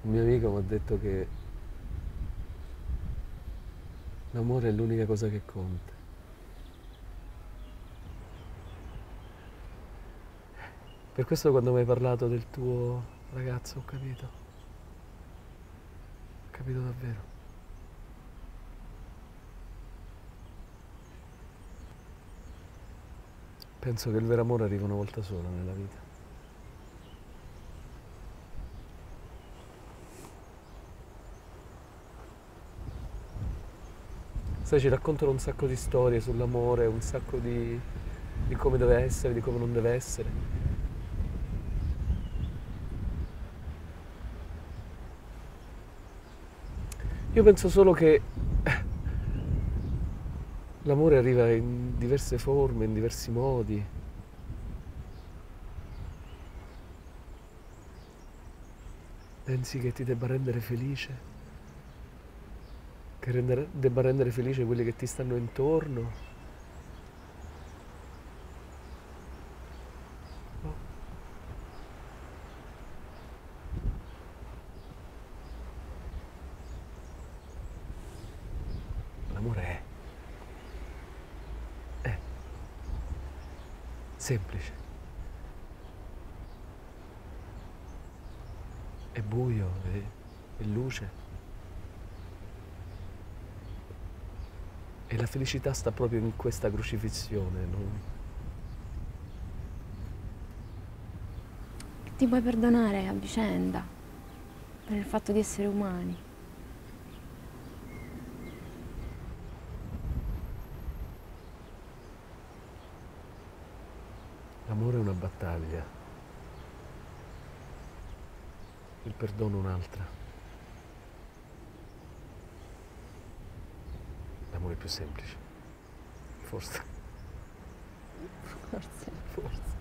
Un mio amico mi ha detto che l'amore è l'unica cosa che conta. Per questo quando mi hai parlato del tuo ragazzo ho capito davvero. Penso che il vero amore arriva una volta sola nella vita. Sai, ci raccontano un sacco di storie sull'amore, un sacco di come deve essere, di come non deve essere. Io penso solo che l'amore arriva in diverse forme, in diversi modi. Pensi che ti debba rendere felice? Debba rendere felice quelli che ti stanno intorno? No, l'amore è semplice, è buio, è luce. E la felicità sta proprio in questa crocifissione, no? Ti puoi perdonare a vicenda per il fatto di essere umani. L'amore è una battaglia, il perdono un'altra. L'amore è più semplice, forse, Forse. forse.